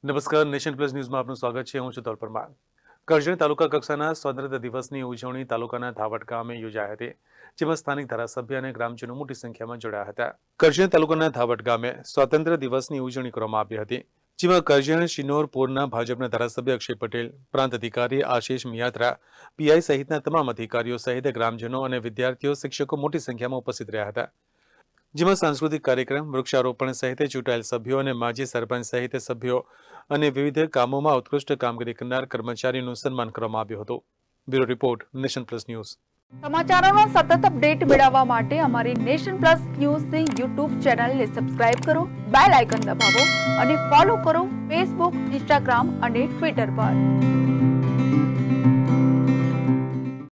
નમસ્કાર, nation plus ન્યૂઝમાં આપનું સ્વાગત છે. હું છું તોલ પરમાર. કરજણ તાલુકા કક્ષાના સ્વાતંત્ર્ય દિવસની ઉજવણી તાલુકાના ધાવડ ગામે યોજાઈ હતી, જેમાં સ્થાનિક ધારાસભ્ય અને ગ્રામજનો મોટી સંખ્યામાં જોડાયા હતા. કરજણ તાલુકાના ધાવડ ગામે સ્વાતંત્ર્ય દિવસની ઉજવણી કરવામાં આવી હતી, જેમાં કરજણ શિનોરપુરના ભાજપના ધારાસભ્ય અક્ષય પટેલ, પ્રાંત અધિકારી આશિષ મિયાત્રા, પીઆઈ સહિતના તમામ અધિકારીઓ સહિત ગ્રામજનો અને વિદ્યાર્થીઓ, શિક્ષકો મોટી સંખ્યામાં ઉપસ્થિત રહ્યા હતા. જેમાં સાંસ્કૃતિક કાર્યક્રમ, વૃક્ષારોપણ સહિત ચૂંટાયેલ સભ્યો અને માજી સરપંચ સહિત સભ્યો અને વિવિધ કામોમાં ઉત્કૃષ્ટ કામગીરી કરનાર કર્મચારીનું સન્માન કરવામાં આવ્યું હતું. Bureau report, nation plus news. સમાચારોનો સતત અપડેટ મેળવવા માટે અમારી નેશન પ્લસ ન્યૂઝની યુટ્યુબ ચેનલને સબસ્ક્રાઇબ કરો, બેલ આઇકન દબાવો અને ફોલો કરો ફેસબુક, ઇન્સ્ટાગ્રામ અને ટ્વિટર પર.